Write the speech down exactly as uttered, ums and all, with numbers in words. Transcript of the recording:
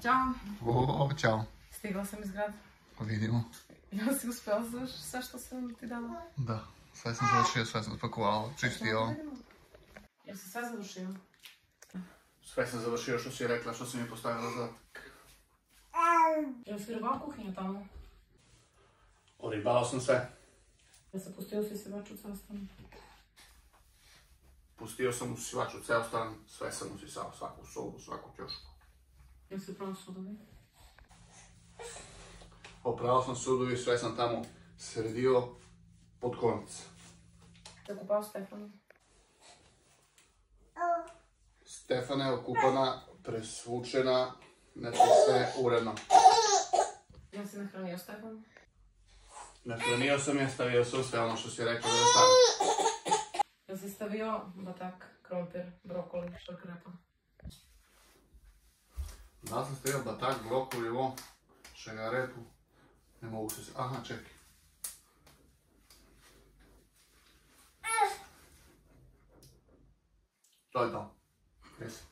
Ćao. O, čao. Stigla sam iz grada. Vidimo. Jel si uspjela završiti sve što sam ti dala? Da, sve sam završio, sve sam spakovao, čistio. Jel si sve završio? Sve sam završio što si rekla, što si mi postavila zadatak. Jel si ribao kuhinja tamo? Oribao sam sve. Jel se pustio si sivač u sastavu? Pustio sam u sivaču ceo stan, sve sam usisao, svaku sobu, svaku ćošku. Jel si upravo sudovi? Oprao sam sudovi, sve sam tamo sredio pod konac. Te kupao Stefanu? Stefana je okupana, presvučena, znači sve uredno. Jel si nahranio Stefanu? Nahranio sam je, stavio sam sve ono što si rekao da je stavio. Jel si stavio batak, krompir, brokoli, šargarepa? Da sam stavio batak, brokoli, ovo, šargarepu. Ne mogu se se... Aha, čekaj. To je to. Jesi.